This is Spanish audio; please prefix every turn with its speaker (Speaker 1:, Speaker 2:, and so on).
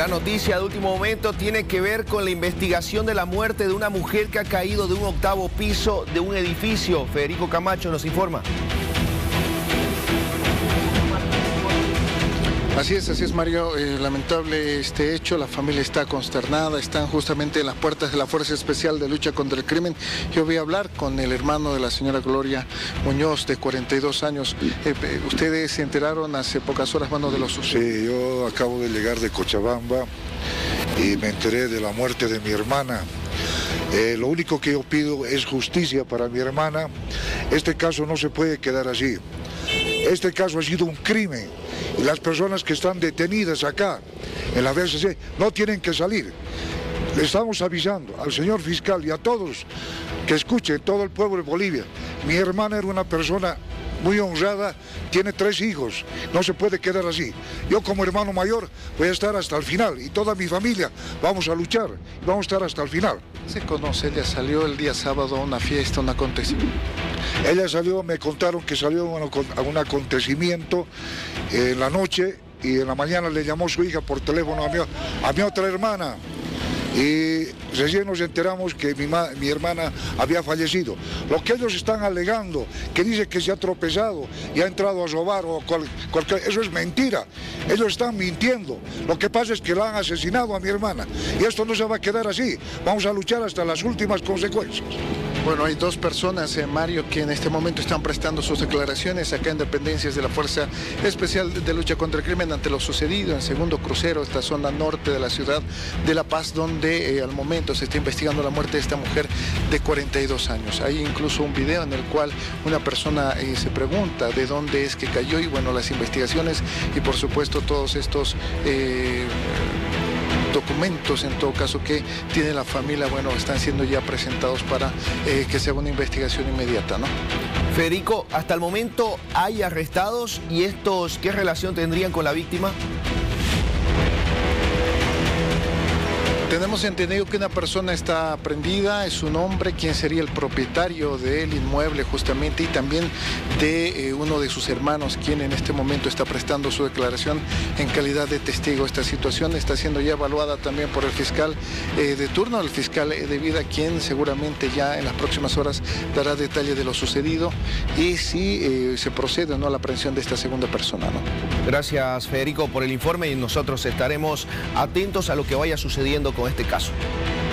Speaker 1: La noticia de último momento tiene que ver con la investigación de la muerte de una mujer que ha caído de un 8º piso de un edificio. Federico Camacho nos informa.
Speaker 2: Así es Mario, lamentable este hecho, la familia está consternada, están justamente en las puertas de la Fuerza Especial de Lucha contra el Crimen. Yo voy a hablar con el hermano de la señora Gloria Muñoz, de 42 años. Ustedes se enteraron hace pocas horas, mano, de los sucesos.
Speaker 3: Sí, yo acabo de llegar de Cochabamba y me enteré de la muerte de mi hermana. Lo único que yo pido es justicia para mi hermana. Este caso no se puede quedar así. Este caso ha sido un crimen y las personas que están detenidas acá en la VSC no tienen que salir. Le estamos avisando al señor fiscal y a todos que escuchen, todo el pueblo de Bolivia. Mi hermana era una persona muy honrada, tiene 3 hijos, no se puede quedar así. Yo como hermano mayor voy a estar hasta el final y toda mi familia vamos a luchar, vamos a estar hasta el final.
Speaker 2: Se conoce, ella salió el día sábado a una fiesta, un acontecimiento.
Speaker 3: Ella salió, me contaron que salió a un acontecimiento en la noche y en la mañana le llamó su hija por teléfono a mi otra hermana. Y recién nos enteramos que mi hermana había fallecido. Lo que ellos están alegando, que dice que se ha tropezado y ha entrado a robar o eso es mentira. Ellos están mintiendo. Lo que pasa es que la han asesinado a mi hermana. Y esto no se va a quedar así. Vamos a luchar hasta las últimas consecuencias.
Speaker 2: Bueno, hay 2 personas, Mario, que en este momento están prestando sus declaraciones acá en dependencias de la Fuerza Especial de Lucha contra el Crimen ante lo sucedido en Segundo Crucero, esta zona norte de la ciudad de La Paz, donde al momento se está investigando la muerte de esta mujer de 42 años. Hay incluso un video en el cual una persona se pregunta de dónde es que cayó y bueno, las investigaciones y por supuesto todos estos documentos en todo caso que tiene la familia, bueno, están siendo ya presentados para que se haga una investigación inmediata, ¿no?
Speaker 1: Federico, hasta el momento hay arrestados y estos, ¿qué relación tendrían con la víctima?
Speaker 2: Tenemos entendido que una persona está prendida, es un hombre, quien sería el propietario del inmueble justamente y también de uno de sus hermanos, quien en este momento está prestando su declaración en calidad de testigo. Esta situación está siendo ya evaluada también por el fiscal de turno, el fiscal de vida, quien seguramente ya en las próximas horas dará detalle de lo sucedido y si se procede o no a la aprehensión de esta segunda persona, ¿no?
Speaker 1: Gracias, Federico, por el informe y nosotros estaremos atentos a lo que vaya sucediendo con este caso.